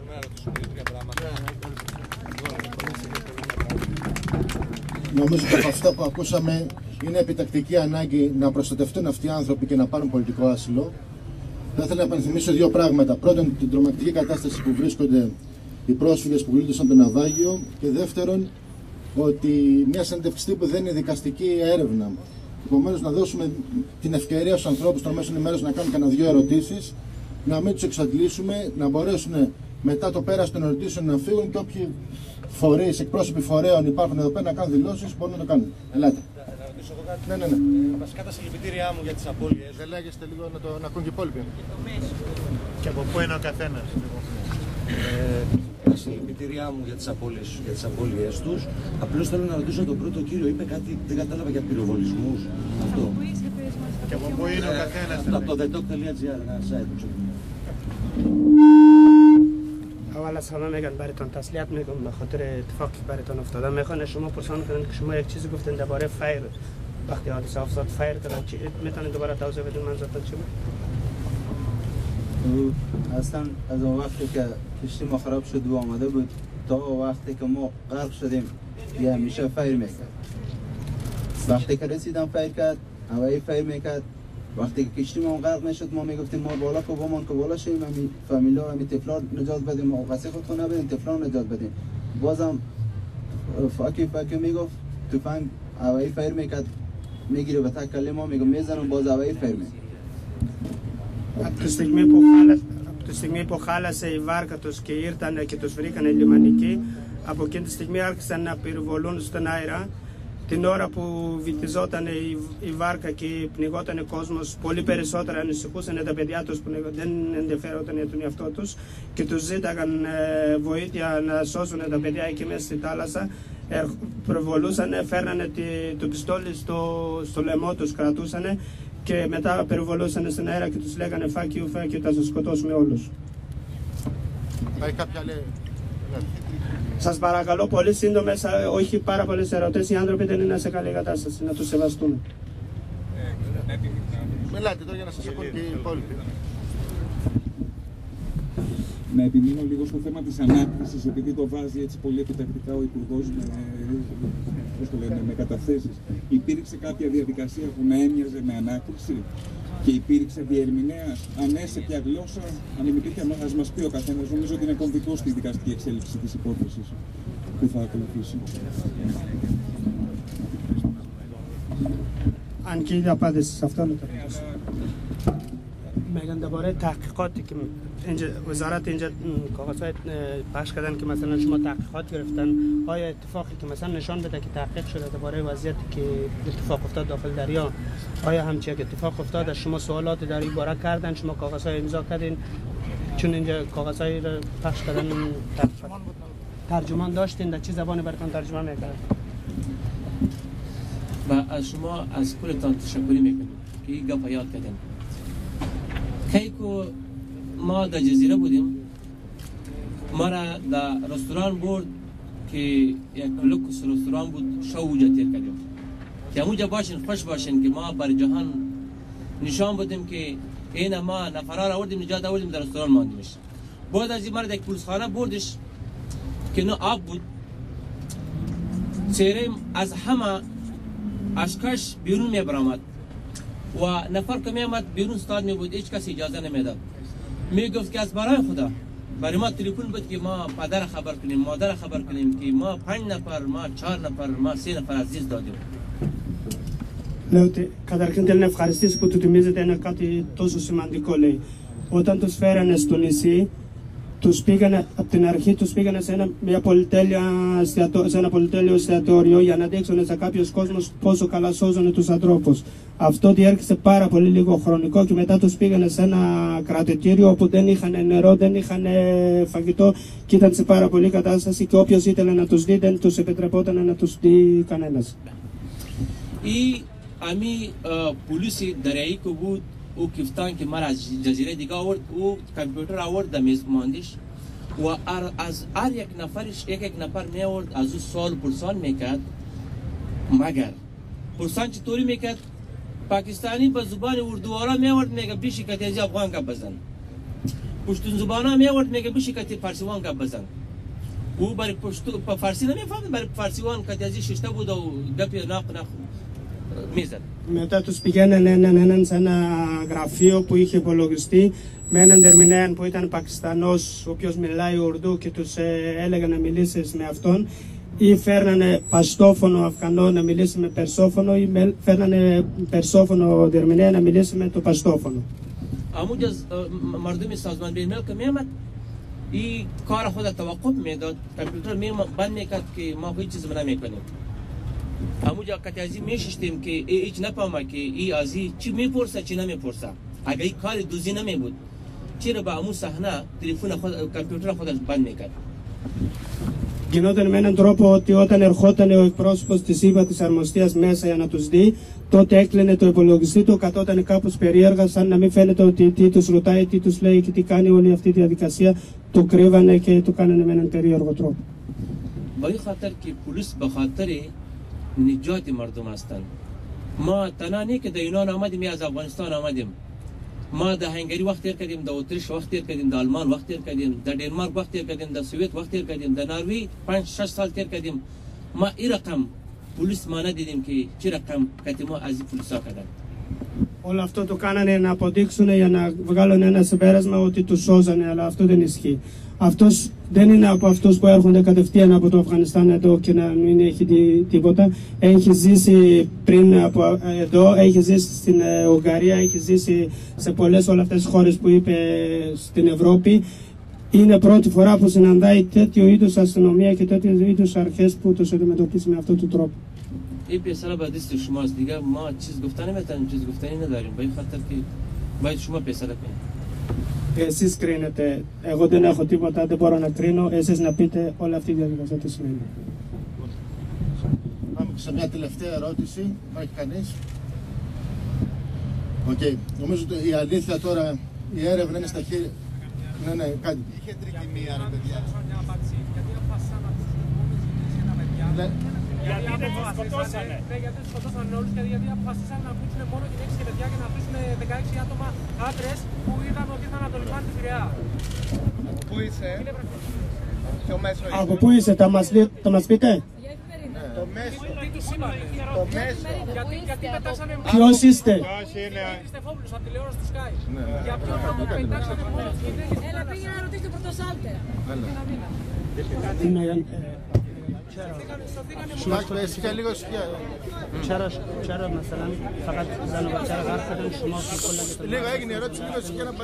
Νομίζω ότι από αυτά που ακούσαμε είναι επιτακτική ανάγκη να προστατευτούν αυτοί οι άνθρωποι και να πάρουν πολιτικό άσυλο. Θα ήθελα να επενθυμίσω δύο πράγματα. Πρώτον, την τρομακτική κατάσταση που βρίσκονται οι πρόσφυγες που γλίτωσαν το ναυάγιο. Και δεύτερον, ότι μια συνέντευξη τύπου δεν είναι δικαστική έρευνα. Επομένως, να δώσουμε την ευκαιρία στους ανθρώπους των μέσων ενημέρωσης να κάνουν κανένα δύο ερωτήσεις, να μην τους εξαντλήσουμε, να μπορέσουν μετά το πέρας των ερωτήσεων να φύγουν και όποιοι φορείς, εκπρόσωποι φορέων υπάρχουν εδώ πέρα να κάνουν δηλώσεις, μπορούν να το κάνουν. Ελάτε. Να ρωτήσω εγώ κάτι. Ναι. Βασικά τα συλληπιτήριά μου για τις απώλειες. Δεν λέγεστε λίγο να ακούν και οι υπόλοιποι. Και από πού είναι ο καθένας. Τα συλληπιτήριά μου για τις απώλειες τους. Απλώς θέλω να ρωτήσω τον πρώτο κύριο, είπε κάτι, δεν κατάλαβα, για πυροβολισμούς. Αυτό. Και από πού είναι ο καθένας. Από το thetalk.gr, ένα site. اول از همه میگن براتون تسلیت میگم به خاطر اتفاقی که براتون افتاده. میخوان شما پرسان کنند که شما یک چیزی گفتین درباره فایر، وقتی حادثه افتاد فایر کردن، میتونید دوباره توضیح بدین منظورتون چی بود؟ اصلا از اون وقتی که کشتی ما خراب شد و آمده بود تا وقتی که ما غرق شدیم یه همیشه فایر میکرد. وقتی که رسیدم فایر کرد، هوایی فایر میکرد. وقتی که کشتی ما غرق نشد ما میگفتیم ما بالا که بالا شیم، همین فامیلا همین طفلان نجات بدیم، ما قصه خودتون نبدیم، طفلان نجات بدیم. بازم فاکی میگفت تفنگ هوایی فایر میکرد، میگیره به تکلی ما میگم میزنم باز هوایی فایر میکرد. Από τη στιγμή που χάλασε η βάρκα τους και ήρθαν και τους βρήκανε λιμανικοί, από εκείνη τη στιγμή άρχισαν να πυροβολούν στον αέρα. Την ώρα που βυθιζόταν η βάρκα και πνιγόταν ο κόσμος, πολύ περισσότερα ανησυχούσαν τα παιδιά τους που δεν ενδιαφέρονταν για τον εαυτό τους και τους ζήταγαν βοήθεια να σώσουν τα παιδιά εκεί μέσα στη θάλασσα. Προβολούσαν, φέρνανε το πιστόλι στο λαιμό τους, κρατούσαν και μετά περιβολούσαν στην αέρα και τους λέγανε fuck you, θα σας σκοτώσουμε όλους. Σας παρακαλώ πολύ σύντομες, όχι πάρα πολλές ερωτήσεις. Οι άνθρωποι δεν είναι σε καλή κατάσταση, να τους σεβαστούμε. Μιλάτε τώρα για να σας ακούν και οι υπόλοιποι. Να επιμείνω λίγο στο θέμα της ανάκρισης, επειδή το βάζει έτσι πολύ επιτακτικά ο Υπουργός με καταθέσεις. Υπήρξε κάποια διαδικασία που να έμοιαζε με ανάκριση και υπήρξε διερμηνέας? Αν ναι, σε ποια γλώσσα? Αν υπήρχε, ας μας πει ο καθένας. Νομίζω ότι είναι κομβικό στη δικαστική εξέλιξη της υπόθεσης που θα ακολουθήσει. Αν και ήδη απάντησε σε αυτό, να το ρωτήσω. میگن درباره تحقیقاتی که وزارت اینجا کاغذهای پخش کردن که مثلا شما تحقیقات گرفتن، آیا اتفاقی که مثلا نشان بده که تحقیق شده درباره وضعیتی که اتفاق افتاد داخل دریا، آیا همچین که اتفاق افتاد از شما سوالات در این باره کردن، شما کاغذهای امضا کردین؟ چون اینجا کاغذهایی رو پخش کردن ترجمان داشتین، در چه زبانی براتون ترجمه میکردن؟ و از شما از کلتان تشکری میکنیم که این گپ یاد کردین. کی که ما در جزیره بودیم، ما را در رستوران برد که یک لوکس رستوران بود، شو اونجا تیر کردیم که اونجا باشین، خوش باشین که ما بر جهان نشان بدیم که این ما نفرار آوردیم، نجات آوردیم، در رستوران ماندیمش. بعد از این مرد یک پلیسخانه بردش که نه آب بود، چهره از همه اشکش بیرون میبرامد و نفر که میامد بیرون ستاد میبود، هیچ کسی اجازه نمیداد. میگفت که از برای خدا برای ما تلفن بود که ما پدر خبر کنیم، مادر خبر کنیم که ما 5 نفر، ما 4 نفر، ما 3 نفر عزیز دادیم. Λέω ότι καταρχήν θέλω να ευχαριστήσω που του τιμίζετε ένα κάτι τόσο σημαντικό, λέει. Όταν τους φέρανε στο νησί, τους πήγανε, από την αρχή τους πήγανε σε ένα πολυτέλειο εστιατόριο για να δείξουν σε κάποιους κόσμους πόσο καλά σώζουν τους ανθρώπους. Αυτό διέρχεσε πάρα πολύ λίγο χρονικό και μετά τους πήγανε σε ένα κρατητήριο όπου δεν είχαν νερό, δεν είχαν φαγητό και ήταν σε πάρα πολύ κατάσταση και όποιος ήθελε να τους δει δεν τους επιτρεπόταν να τους δει κανένας. این امی پلیسی دریایی که بود او کفتان که مرا از جزیره دیگه آورد، او کامپیوتر آورد در میز ماندش و از هر یک نفرش یک نفر می آورد، از او سوال پرسان میکرد. مگر پرسان چطوری میکرد؟ پاکستانی به زبان اردووارا می آورد، میگه بیشی کتیزی افغان کا بزن. پشتون زبانه میورد میگه بشی کتی فارسیوان گپ بزن او برای پشتو فارسی نمیفهمید برای فارسیوان کتی ازی ششته بود و گپی ناق میزد. Μετά τους πηγαίνανε έναν σε ένα γραφείο που είχε υπολογιστεί με έναν ερμηνέα που ήταν Πακιστανός, ο οποίος μιλάει Ουρδού και τους έλεγαν να μιλήσεις με αυτόν, ή φέρνανε παστόφωνο Αφγανό να μιλήσει με περσόφωνο ή φέρνανε περσόφωνο ερμηνέα να μιλήσει με το παστόφωνο. اموجز مردم سازمان بین الملل که میامد این کار خود توقف میداد کامپیوتر بند میکرد که ما هیچ چیز نمیکنیم اموجا کتی ازی میششتیم که هیچ نفهمه که ای ازی چی میپرسه چی نمیپرسه اگه این کار دوزی نمیبود چرا با امو صحنه تلفن خود کامپیوتر خودش بند میکرد. Γινόταν με έναν τρόπο ότι όταν ερχόταν ο εκπρόσωπος της ΥΠΑ της Αρμοστίας μέσα για να τους δει, τότε έκλεινε το υπολογιστή του, κατόταν κάπως περίεργα, σαν να μην φαίνεται ότι τι τους ρωτάει, τι τους λέει και τι κάνει όλη αυτή τη διαδικασία, το κρύβανε και το κάνανε με έναν περίεργο τρόπο. با این خاطر که پلیس به خاطر نجات مردم هستند ما تنها نه که در یونان آمدیم یا از افغانستان آمدیم ما در هنگری وقت تیر کردیم در اتریش وقت تیر کردیم در آلمان وقت تیر کردیم در دنمارک وقت تیر کردیم در سوئد وقت تیر کردیم در نروژ 5-6 سال تیر کردیم ما این رقم پلیس ما ندیدیم که چه رقم کتی ما از این پلیسا کردن. Όλο αυτό το κάνανε να αποδείξουν για να βγάλουν ένα συμπέρασμα ότι τους σώζανε, αλλά αυτό δεν ισχύει. Αυτός δεν είναι από αυτούς που έρχονται κατευθείαν από το Αφγανιστάν εδώ και να μην έχει τίποτα. Έχει ζήσει πριν από εδώ, έχει ζήσει στην Ουγγαρία, έχει ζήσει σε πολλές όλες αυτές τις χώρες που είπε στην Ευρώπη. Είναι πρώτη φορά που συναντάει τέτοιο είδους αστυνομία και τέτοιο είδους αρχές που τους αντιμετωπίσει με αυτόν τον τρόπο. این پیسر با دست شماست دیگه ما چیز گفتن نمیتونیم چیز گفتنی نداریم به این خاطر که باید شما پیسر کنید. Εσείς κρίνετε, εγώ δεν έχω τίποτα, δεν μπορώ να κρίνω, εσείς να πείτε όλη αυτή η διαδικασία τι σημαίνει. Πάμε σε μια τελευταία ερώτηση, υπάρχει κανείς? Οκ, νομίζω ότι η αλήθεια τώρα, η έρευνα είναι στα χέρια. Ναι, κάτι. Είχε τρικυμία ρε παιδιά. Γιατί δεν τους σκοτώσανε. Γιατί τους σκοτώσανε όλους και γιατί αποφασίσαν να αφήσουν μόνο γυναίκες και παιδιά και να αφήσουν 16 άτομα άντρες που είδαν ότι ήταν από το λιμάνι της Πειραιά. Πού είσαι? Ποιο μέσο είσαι? Από πού είσαι, θα μας πείτε? Το μέσο. Τι τους είπανε? Το μέσο. Γιατί πετάσανε μόνο. Ποιος είστε? Στεφόπουλος από τηλεόραση του Sky. Για ποιο λόγο πετάσανε μόνο τους γυναίκες? Έλα πήγαινε να ρωτήσετε πρωτοσάλτε. چرا مثلا فقط زن و بچه رو غرق کردن شما که کلا Λίγο έγινε η ερώτηση, λίγο ησυχία να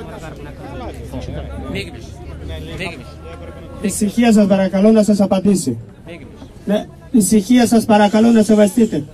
απαντήσει. Ησυχία σας παρακαλώ να σας απαντήσει. Ναι, ησυχία σας παρακαλώ να σεβαστείτε.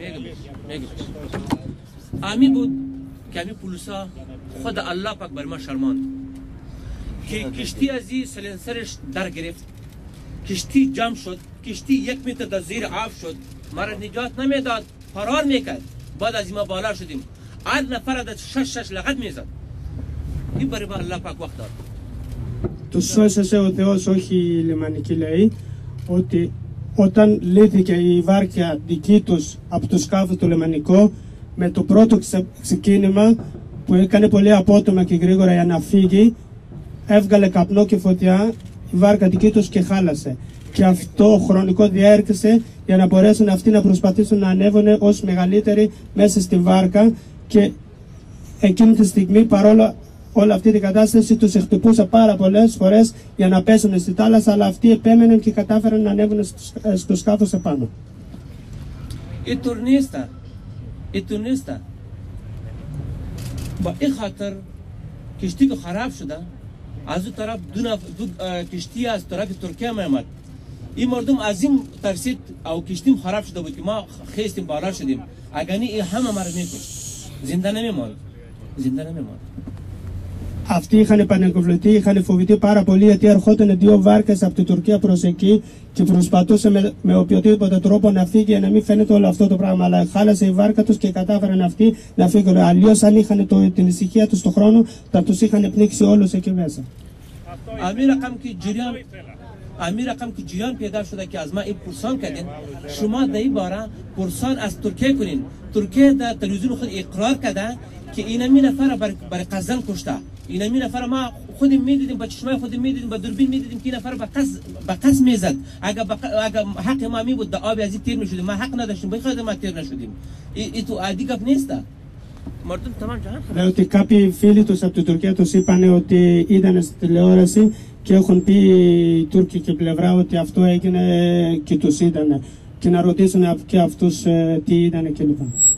امی بود که امی پولسا خود الله پاک بر ما شرماند که کشتی از این سلنسرش در گرفت کشتی جمع شد کشتی 1 متر در زیر آب شد ما را نجات نمیداد فرار میکرد بعد از ما بالا شدیم هر نفر از 6 لغت میزد این برای ما الله پاک وقت داد. Τους σώσασε ο Θεός, όχι η λιμανική λέει, ότι όταν λύθηκε η βάρκια δική τους από το σκάφος του λιμανικό, με το πρώτο ξεκίνημα που έκανε πολύ απότομα και γρήγορα για να φύγει, έβγαλε καπνό και φωτιά η βάρκα δική τους και χάλασε. Και αυτό χρονικό διέρχεσε για να μπορέσουν αυτοί να προσπαθήσουν να ανέβουν ως μεγαλύτεροι μέσα στη βάρκα και εκείνη τη στιγμή παρόλο όλη αυτή την κατάσταση τους χτυπούσε πάρα πολλές φορές για να πέσουν στη θάλασσα, αλλά αυτοί επέμεναν και κατάφεραν να ανέβουν στο σκάφος επάνω. این تونسته با این خاطر کشتی که خراب شده از اون طرف دو کشتی از طرف ترکیه میامد این مردم از این ترسید او کشتیم خراب شده بود که ما خیستیم بالا شدیم اگر نه این همه ما رو میکشت زنده نمیماند. Αυτοί είχαν πανεκοβληθεί, είχαν φοβηθεί πάρα πολύ γιατί ερχόταν 2 βάρκες από την Τουρκία προς εκεί και προσπαθούσε με οποιοδήποτε τρόπο να φύγει για να μην φαίνεται όλο αυτό το πράγμα. Αλλά χάλασε η βάρκα τους και κατάφεραν αυτοί να φύγουν. Αλλιώς, αν είχαν την ησυχία τους στον χρόνο, θα τους είχαν πνίξει όλους εκεί μέσα. امیر رقم که جریان پیدا شده که از ما این پرسان کردین شما در این باره پرسان از ترکیه کنین. ترکیه در تلویزیون خود اقرار کرده که اینمی نفر برای قزدن کشته اینمی نفر ما خودم میدیدیم با چشمای خودم میدیدیم با دوربین میدیدیم که این نفر با قص میزد. اگه حق ما می بود آب از این تیر میشدیم، ما حق نداشتیم به خاطر ما تیر نشدیم. این تو عادی گپ نیست. مردم تمام جهان. Ότι κάποιοι φίλοι τους από την Τουρκία τους είπαν ότι είδαν στη τηλεόραση και έχουν πει η τουρκική πλευρά ότι αυτό έγινε και τους είδανε. Και να ρωτήσουν και αυτούς τι είδανε κλπ.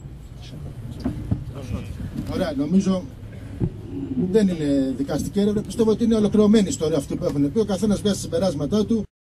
Ωραία, νομίζω δεν είναι δικαστική έρευνα. Πιστεύω ότι είναι ολοκληρωμένη ιστορία αυτή που έχουν πει. Ο καθένας βγάζει συμπεράσματά του.